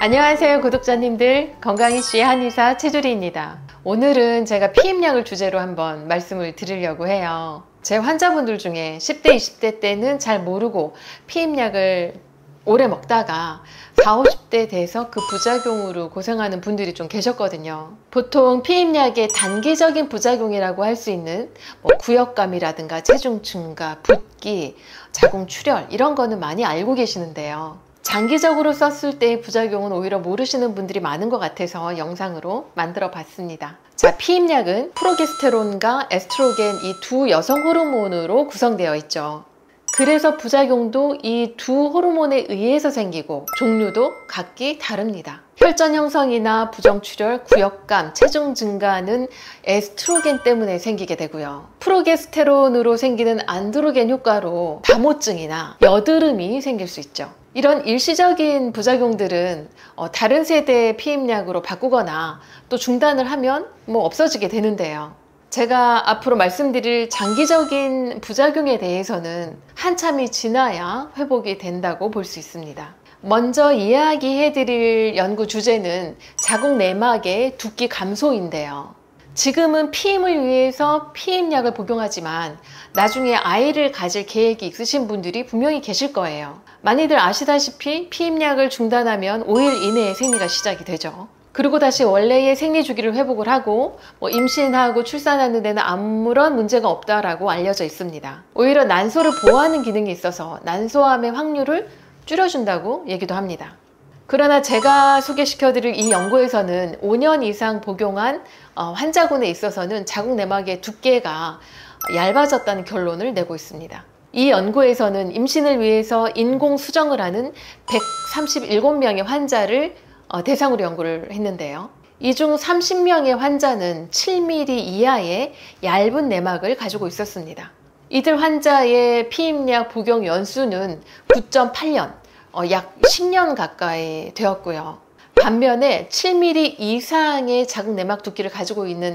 안녕하세요 구독자님들, 건강이슈의 한의사 최주리입니다. 오늘은 제가 피임약을 주제로 한번 말씀을 드리려고 해요. 제 환자분들 중에 10대 20대 때는 잘 모르고 피임약을 오래 먹다가 40, 50대 돼서 그 부작용으로 고생하는 분들이 좀 계셨거든요. 보통 피임약의 단기적인 부작용이라고 할 수 있는 구역감이라든가 체중 증가, 붓기, 자궁 출혈 이런 거는 많이 알고 계시는데요. 장기적으로 썼을 때의 부작용은 오히려 모르시는 분들이 많은 것 같아서 영상으로 만들어 봤습니다. 자, 피임약은 프로게스테론과 에스트로겐 이 두 여성 호르몬으로 구성되어 있죠. 그래서 부작용도 이 두 호르몬에 의해서 생기고 종류도 각기 다릅니다. 혈전 형성이나 부정출혈, 구역감, 체중 증가는 에스트로겐 때문에 생기게 되고요. 프로게스테론으로 생기는 안드로겐 효과로 다모증이나 여드름이 생길 수 있죠. 이런 일시적인 부작용들은 다른 세대의 피임약으로 바꾸거나 또 중단을 하면 없어지게 되는데요. 제가 앞으로 말씀드릴 장기적인 부작용에 대해서는 한참이 지나야 회복이 된다고 볼 수 있습니다. 먼저 이야기해 드릴 연구 주제는 자궁 내막의 두께 감소인데요. 지금은 피임을 위해서 피임약을 복용하지만 나중에 아이를 가질 계획이 있으신 분들이 분명히 계실 거예요. 많이들 아시다시피 피임약을 중단하면 5일 이내에 생리가 시작이 되죠. 그리고 다시 원래의 생리 주기를 회복을 하고 임신하고 출산하는 데는 아무런 문제가 없다라고 알려져 있습니다. 오히려 난소를 보호하는 기능이 있어서 난소암의 확률을 줄여준다고 얘기도 합니다. 그러나 제가 소개시켜드릴 이 연구에서는 5년 이상 복용한 환자군에 있어서는 자궁 내막의 두께가 얇아졌다는 결론을 내고 있습니다. 이 연구에서는 임신을 위해서 인공 수정을 하는 137명의 환자를 대상으로 연구를 했는데요. 이 중 30명의 환자는 7mm 이하의 얇은 내막을 가지고 있었습니다. 이들 환자의 피임약 복용 연수는 9.8년, 약 10년 가까이 되었고요. 반면에 7mm 이상의 자궁 내막 두께를 가지고 있는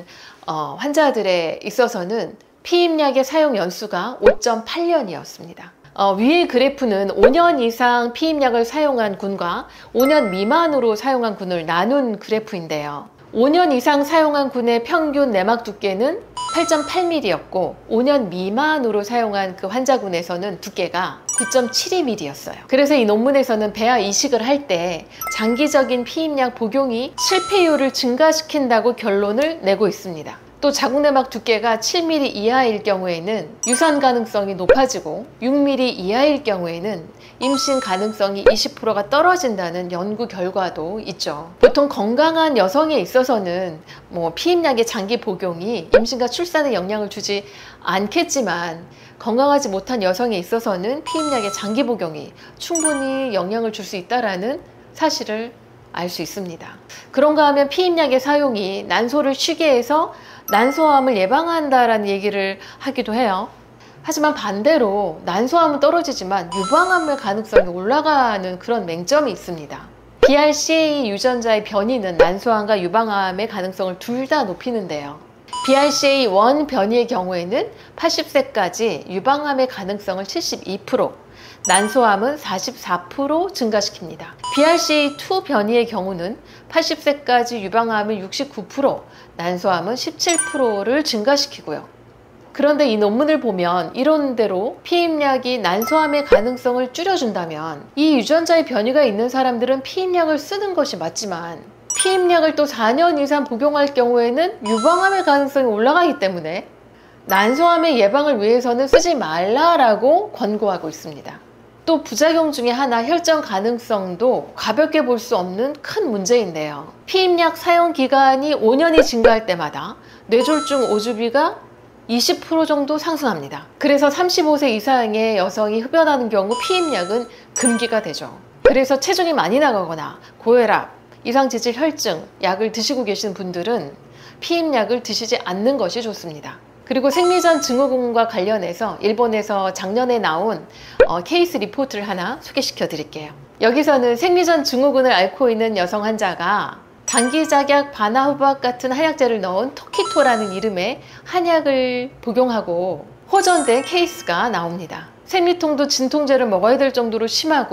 환자들에 있어서는 피임약의 사용 연수가 5.8년이었습니다. 위의 그래프는 5년 이상 피임약을 사용한 군과 5년 미만으로 사용한 군을 나눈 그래프인데요. 5년 이상 사용한 군의 평균 내막 두께는 8.8mm였고 5년 미만으로 사용한 그 환자군에서는 두께가 9.72mm였어요. 그래서 이 논문에서는 배아 이식을 할 때 장기적인 피임약 복용이 실패율을 증가시킨다고 결론을 내고 있습니다. 또 자궁 내막 두께가 7mm 이하일 경우에는 유산 가능성이 높아지고 6mm 이하일 경우에는 임신 가능성이 20%가 떨어진다는 연구 결과도 있죠. 보통 건강한 여성에 있어서는 피임약의 장기 복용이 임신과 출산에 영향을 주지 않겠지만 건강하지 못한 여성에 있어서는 피임약의 장기 복용이 충분히 영향을 줄 수 있다는 사실을 알 수 있습니다. 그런가 하면 피임약의 사용이 난소를 쉬게 해서 난소암을 예방한다라는 얘기를 하기도 해요. 하지만 반대로 난소암은 떨어지지만 유방암의 가능성이 올라가는 그런 맹점이 있습니다. BRCA 유전자의 변이는 난소암과 유방암의 가능성을 둘 다 높이는데요. BRCA1 변이의 경우에는 80세까지 유방암의 가능성을 72%, 난소암은 44% 증가시킵니다. BRCA2 변이의 경우는 80세까지 유방암은 69%, 난소암은 17%를 증가시키고요. 그런데 이 논문을 보면 이론대로 피임약이 난소암의 가능성을 줄여준다면 이 유전자의 변이가 있는 사람들은 피임약을 쓰는 것이 맞지만 피임약을 또 4년 이상 복용할 경우에는 유방암의 가능성이 올라가기 때문에 난소암의 예방을 위해서는 쓰지 말라라고 권고하고 있습니다. 또 부작용 중에 하나 혈전 가능성도 가볍게 볼 수 없는 큰 문제인데요. 피임약 사용 기간이 5년이 증가할 때마다 뇌졸중 오주비가 20% 정도 상승합니다. 그래서 35세 이상의 여성이 흡연하는 경우 피임약은 금기가 되죠. 그래서 체중이 많이 나가거나 고혈압, 이상지질 혈증 약을 드시고 계신 분들은 피임약을 드시지 않는 것이 좋습니다. 그리고 생리전 증후군과 관련해서 일본에서 작년에 나온 케이스 리포트를 하나 소개시켜 드릴게요. 여기서는 생리전 증후군을 앓고 있는 여성 환자가 단기작약 바나후박 같은 한약재를 넣은 토키토라는 이름의 한약을 복용하고 호전된 케이스가 나옵니다. 생리통도 진통제를 먹어야 될 정도로 심하고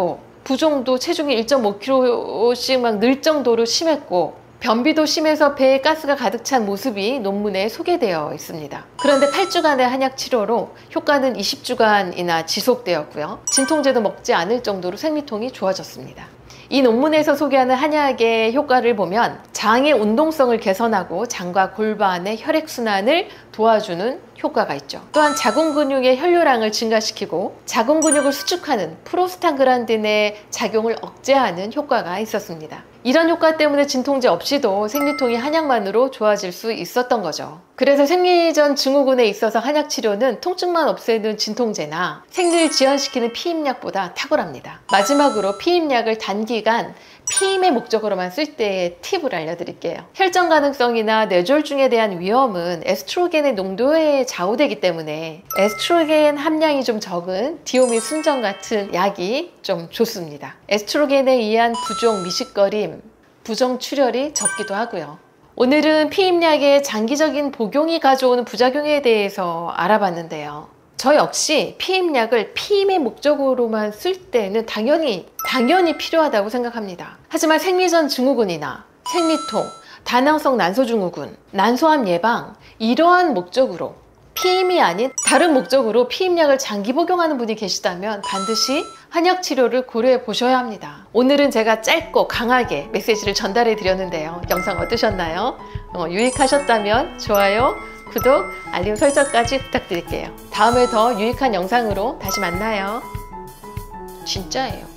부종도 체중이 1.5kg씩 막 늘 정도로 심했고 변비도 심해서 배에 가스가 가득 찬 모습이 논문에 소개되어 있습니다. 그런데 8주간의 한약 치료로 효과는 20주간이나 지속되었고요. 진통제도 먹지 않을 정도로 생리통이 좋아졌습니다. 이 논문에서 소개하는 한약의 효과를 보면 장의 운동성을 개선하고 장과 골반의 혈액순환을 도와주는 효과가 있죠. 또한 자궁 근육의 혈류량을 증가시키고 자궁 근육을 수축하는 프로스타글란딘의 작용을 억제하는 효과가 있었습니다. 이런 효과 때문에 진통제 없이도 생리통이 한약만으로 좋아질 수 있었던 거죠. 그래서 생리전 증후군에 있어서 한약 치료는 통증만 없애는 진통제나 생리를 지연시키는 피임약보다 탁월합니다. 마지막으로 피임약을 단기간 피임의 목적으로만 쓸 때의 팁을 알려드릴게요. 혈전 가능성이나 뇌졸중에 대한 위험은 에스트로겐의 농도에 좌우되기 때문에 에스트로겐 함량이 좀 적은 디오미 순정 같은 약이 좀 좋습니다. 에스트로겐에 의한 부종, 미식거림, 부정출혈이 적기도 하고요. 오늘은 피임약의 장기적인 복용이 가져오는 부작용에 대해서 알아봤는데요. 저 역시 피임약을 피임의 목적으로만 쓸 때는 당연히 필요하다고 생각합니다. 하지만 생리전 증후군이나 생리통, 다낭성 난소증후군, 난소암 예방 이러한 목적으로 피임이 아닌 다른 목적으로 피임약을 장기 복용하는 분이 계시다면 반드시 한약 치료를 고려해 보셔야 합니다. 오늘은 제가 짧고 강하게 메시지를 전달해 드렸는데요. 영상 어떠셨나요? 유익하셨다면 좋아요, 구독, 알림 설정까지 부탁드릴게요. 다음에 더 유익한 영상으로 다시 만나요. 진짜예요.